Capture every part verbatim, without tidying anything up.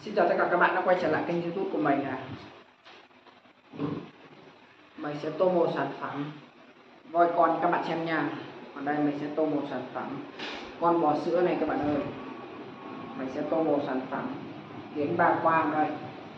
Xin chào tất cả các bạn đã quay trở lại kênh YouTube của mình này. Mình sẽ tô một sản phẩm voi con các bạn xem nha. Còn đây mình sẽ tô một sản phẩm con bò sữa này các bạn ơi. Mình sẽ tô một sản phẩm kiến ba quang đây.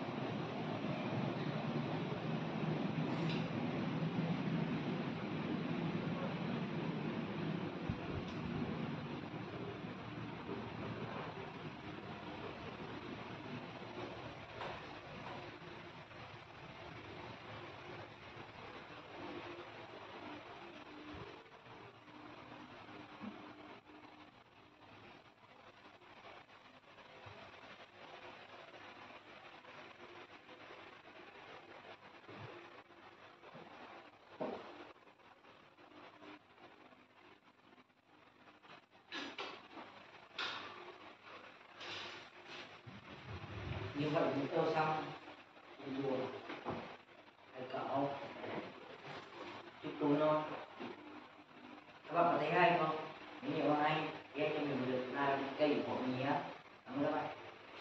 Như vậy chúng tôi xong rùa hay cậu chúc tôi non. Các bạn có thấy hay không? Nếu nhiều hay thì anh cho mình được like kênh ủng hộ mình nhé. Cảm ơn các bạn.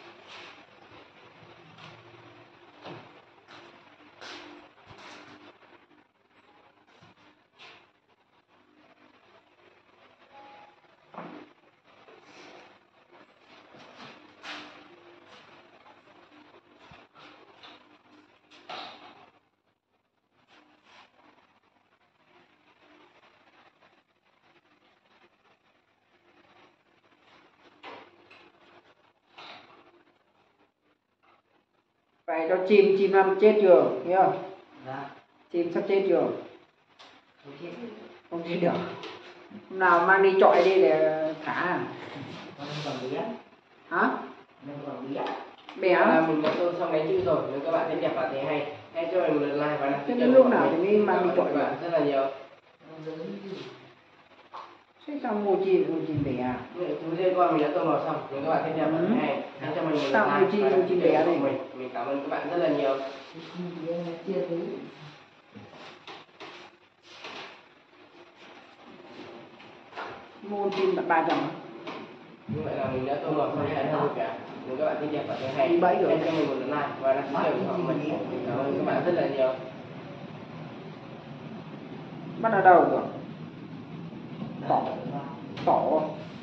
Vậy cho chim chim ăn chết chưa? Thấy không? Dạ. Chim sắp chết chưa? Không chết. Không chết được. Hôm nào mang đi chọi đi để thả à? Con còn bé. Hả? Nó còn bé. Bé à, mình đã tô xong đánh chữ rồi. Nếu các bạn thấy đẹp và thấy hay, hãy cho mình một lượt like và đăng ký thế kênh lúc của nào thì mình. mới mang đi chọi các bạn rất là nhiều. Thế sao mua chim mua chim bé à? Chúng đây con mình đã tô màu xong. Nếu các bạn thấy đẹp và thấy hay, hãy cho mình một lượt Sao mua like chim và mua đăng ký chim kênh bé của này? mình. Mình cảm ơn các bạn rất là nhiều. Mua chim tận ba trăm. Như vậy là mình đã tô màu xong hãy vui vẻ. Nếu các bạn thấy đẹp và thấy hay, Đi bẫy rồi. hãy cho mình một lượt like và đăng ký kênh của mình. Mình cảm ơn các bạn rất là nhiều. Bắt ở đâu rồi? Tỏ. Tỏ.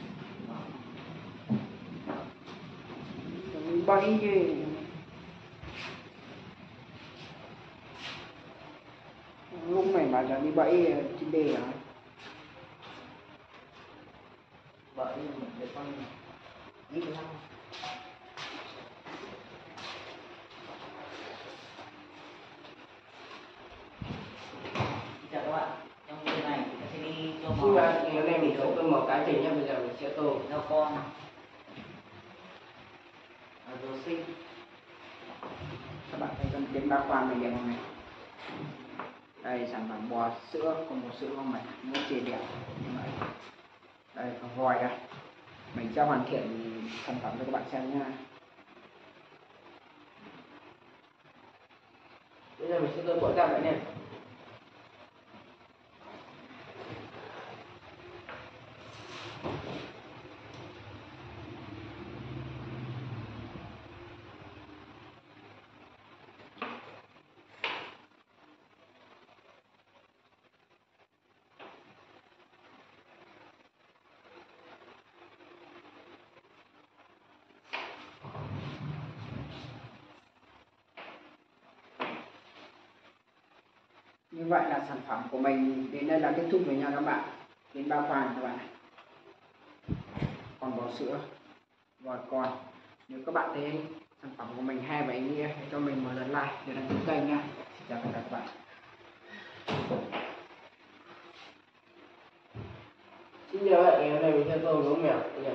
Đi bẫy chứ. Lúc này mà ra đi bẫy chim bê hả? Bởi mình để con ít lắm. Chào các bạn. Trong video này chúng ta sẽ đi tô màu. Nhưng mà ngày hôm nay mình sẽ tô màu cá trình nhé. Bây giờ mình sẽ tô heo con đồ sinh. Các bạn thấy con kiến ba khoang này đẹp không này? Đây sản phẩm bò sữa, con bò sữa con mày nó chỉ đẹp như vậy. Đây con voi đây. Mình sẽ hoàn thiện sản phẩm cho các bạn xem nha. bây giờ mình sẽ tô bộ ra vậy nè. Như vậy là sản phẩm của mình đến đây là kết thúc rồi nha các bạn. Đến ba khoang các bạn này. Còn bò sữa, voi con. Nếu các bạn thấy sản phẩm của mình hay và ý nghĩa, hãy cho mình một lượt like để đăng ký kênh nha. Xin chào tất cả các bạn. Xin chào các bạn, ngày hôm nay mình sẽ tô gấu mèo.